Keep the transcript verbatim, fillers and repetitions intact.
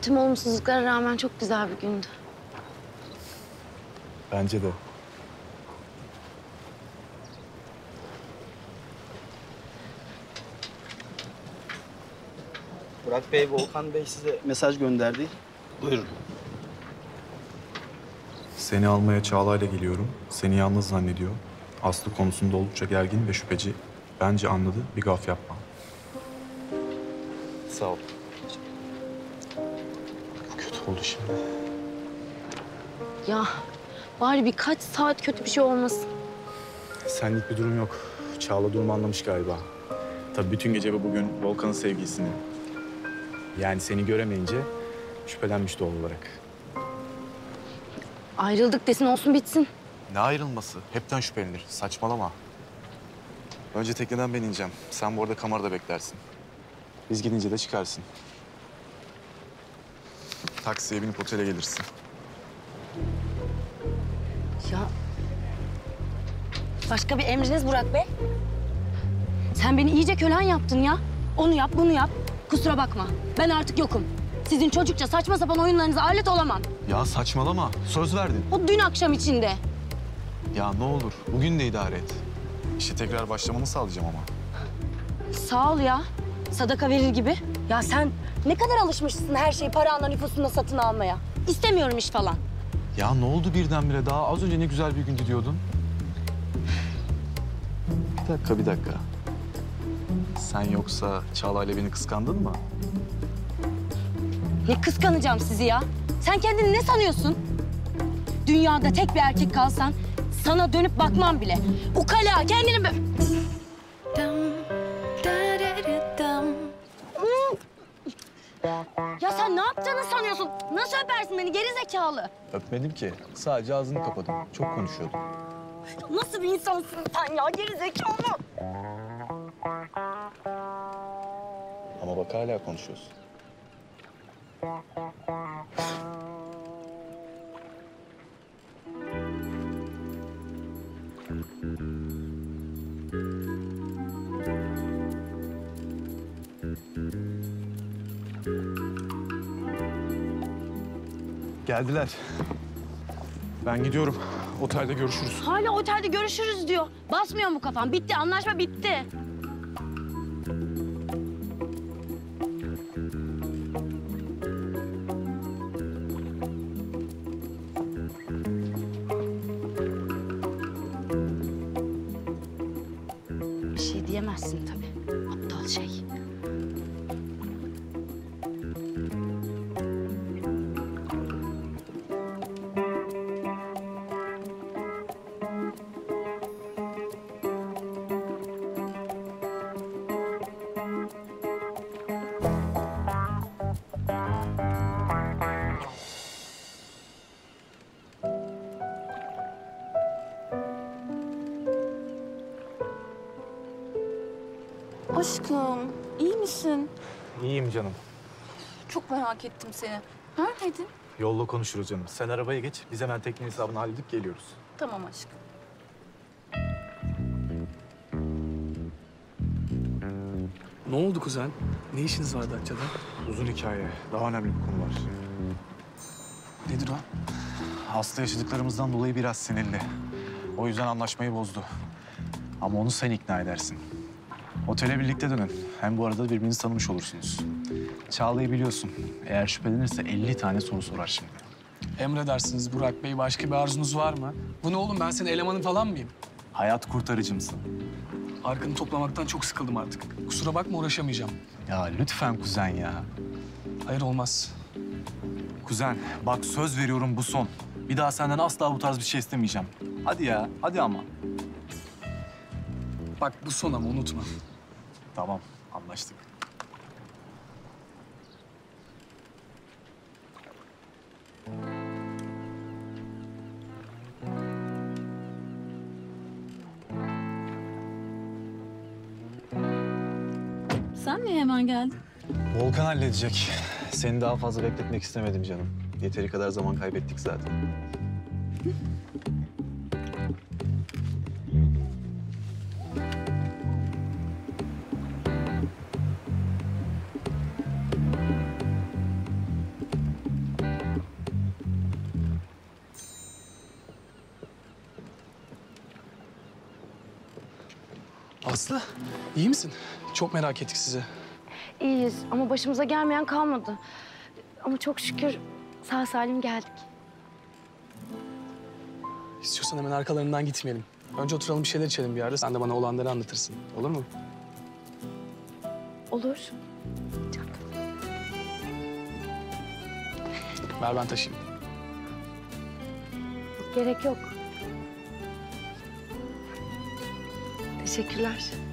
Tüm olumsuzluklara rağmen çok güzel bir gündü. Bence de. Burak Bey, Volkan Bey size mesaj gönderdi. Buyurun. Seni almaya Çağla'yla geliyorum. Seni yalnız zannediyor. Aslı konusunda oldukça gergin ve şüpheci. Bence anladı, bir gaf yapma. Sağ ol. Bu kötü oldu şimdi. Ya bari birkaç saat kötü bir şey olmasın. Senlik bir durum yok. Çağla durumu anlamış galiba. Tabii bütün gece ve bugün Volkan'ın sevgilisini. Yani seni göremeyince şüphelenmiş doğal olarak. Ayrıldık desin olsun bitsin. Ne ayrılması? Hepten şüphelenir. Saçmalama. Önce tekneden ben ineceğim. Sen bu arada kamerada beklersin. Biz gidince de çıkarsın. Taksiye binip otele gelirsin. Ya başka bir emriniz Burak Bey? Sen beni iyice kölen yaptın ya. Onu yap, bunu yap. Kusura bakma. Ben artık yokum. Sizin çocukça saçma sapan oyunlarınıza alet olamam. Ya saçmalama. Söz verdin. O dün akşam içinde. Ya ne olur. Bugün de idare et. İşe tekrar başlamanı sağlayacağım ama. Sağ ol ya. Sadaka verir gibi. Ya sen ne kadar alışmışsın her şeyi paranla nüfusunda satın almaya. İstemiyorum iş falan. Ya ne oldu birdenbire? Daha az önce ne güzel bir gündü diyordun. Bir dakika, bir dakika. Sen yoksa Çağla'yla beni kıskandın mı? Ne kıskanacağım sizi ya? Sen kendini ne sanıyorsun? Dünyada tek bir erkek kalsan sana dönüp bakmam bile. Ukala kendini bö... Ya sen ne yaptığını sanıyorsun? Nasıl öpersin beni geri zekalı? Öpmedim ki. Sadece ağzını kapadım. Çok konuşuyordum. Nasıl bir insansın sen ya geri zekalı? Ama bak hala konuşuyorsun. Geldiler. Ben gidiyorum. Otelde görüşürüz. Hala otelde görüşürüz diyor. Basmıyor mu kafan? Bitti, anlaşma bitti. Bir şey diyemezsin tabii. Aptal şey. Aşkım, iyi misin? İyiyim canım. Çok merak ettim seni. Neredeydin? Yolda konuşuruz canım. Sen arabaya geç. Biz hemen tekne hesabını halledip geliyoruz. Tamam aşkım. Ne oldu kuzen? Ne işiniz vardı Datça'da? Uzun hikaye. Daha önemli bir konu var. Nedir o? Aslı yaşadıklarımızdan dolayı biraz sinirli. O yüzden anlaşmayı bozdu. Ama onu sen ikna edersin. Otele birlikte dönün. Hem bu arada birbirinizi tanımış olursunuz. Çağla'yı biliyorsun. Eğer şüphelenirse elli tane soru sorar şimdi. Emredersiniz Burak Bey. Başka bir arzunuz var mı? Bu ne oğlum? Ben senin elemanın falan mıyım? Hayat kurtarıcımsın. Arkanı toplamaktan çok sıkıldım artık. Kusura bakma uğraşamayacağım. Ya lütfen kuzen ya. Hayır olmaz. Kuzen bak söz veriyorum bu son. Bir daha senden asla bu tarz bir şey istemeyeceğim. Hadi ya, hadi ama. Bak bu son ama unutma. Tamam, anlaştık. Sen niye hemen geldin? Volkan halledecek. Seni daha fazla bekletmek istemedim canım. Yeteri kadar zaman kaybettik zaten. Aslı, iyi misin? Çok merak ettik sizi. İyiyiz ama başımıza gelmeyen kalmadı. Ama çok şükür sağ salim geldik. İstiyorsan hemen arkalarından gitmeyelim. Önce oturalım bir şeyler içelim bir yerde. Sen de bana olanları anlatırsın. Olur mu? Olur. Ver ben taşıyayım. Gerek yok. Teşekkürler.